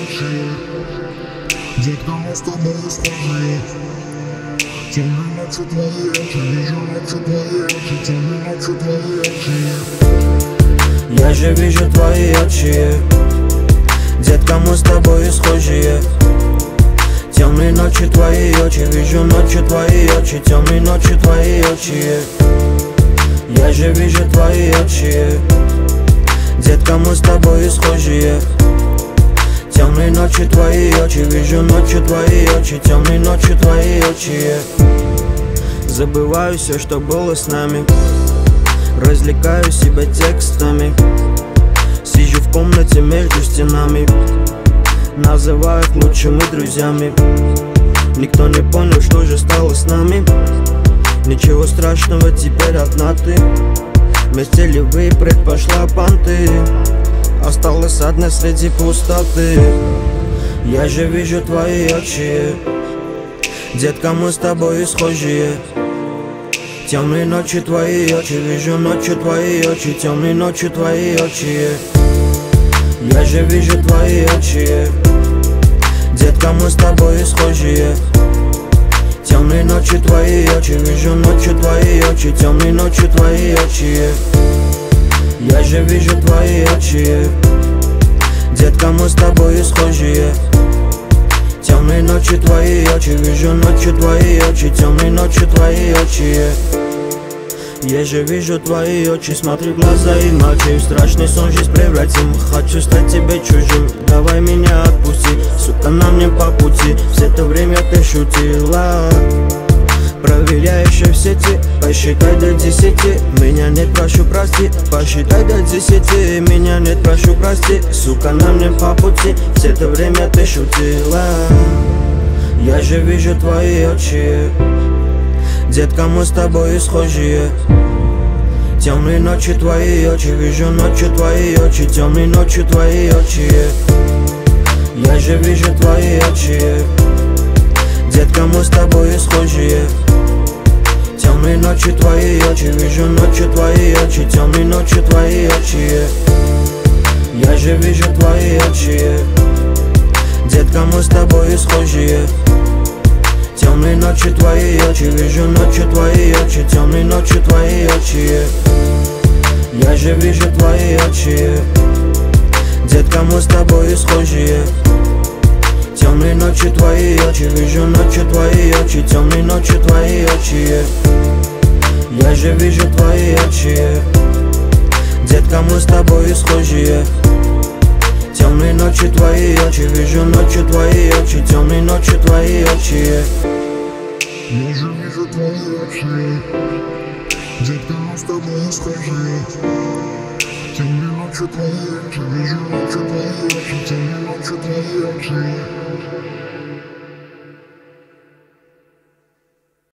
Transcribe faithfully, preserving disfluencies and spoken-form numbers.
очи. Детка, мы с тобой схожи. Темные ночи твои очи, вижу ночи твои очи, темные ночи твои очи. Я же вижу твои очи. Детка, мы с тобой схожие. Темные ночи твои очи, вижу ночи твои очи, темные ночи твои очи. Я же вижу твои очи. Детка, мы с тобой схожие. Темные ночи твои очи, вижу ночи твои очи, темные ночи твои очи. Забываю все, что было с нами, развлекаю себя текстами. Сижу в комнате между стенами, называю их лучшими друзьями. Никто не понял, что же стало с нами. Ничего страшного, теперь одна ты. Вместе ли вы предпочла понты? Осталась одна среди пустоты. Я же вижу твои очи. Детка, мы с тобой схожие. Темные ночи твои очи, вижу ночи твои очи, темные ночи твои очи. Я же вижу твои очи. Детка, мы с тобой схожие. Темные ночи твои очи, вижу ночи твои очи, темные ночи твои очи. Я же вижу твои очи. Детка, мы с тобой схожие. Темные ночи твои очи, вижу ночи твои очи, темные ночи твои очи. Я же вижу твои очи, смотрю в глаза и молчи. В страшный сон жизнь превратим. Хочу стать тебе чужим, давай меня отпусти. Сука, нам не по пути, все это время ты шутила. Проверяешь в сети, посчитай до десяти. Меня нет, прошу прости, посчитай до десяти. Меня нет, прошу прости, сука, нам не по пути, все это время ты шутила. Я же вижу твои очи. Детка, мы с тобой схожие. Темные ночи твои очи, вижу ночи твои очи, темные ночи твои очи. Я же вижу твои очи. Детка, мы с тобой схожие. Темные ночи твои очи, вижу ночи твои очи, темные ночи твои очи. Я же вижу твои очи. Детка, мы с тобой схожие. Темные ночи твои очи, вижу ночи твои очи, темные ночи твои очи. Я же вижу твои очи. Детка, мы с тобой схожие. Темные ночи твои очи, вижу ночи твои очи, темные ночи твои очи. Я же вижу твои очи. Детка, мы с тобой схожие. Темные ночи твои очи, вижу ночи твои очи, темные ночи твои очи. Я же вижу твои очи. Детка, мы с тобой схожи. Темные ночи твои очи, вижу ночи твои очи, темные ночи твои очи.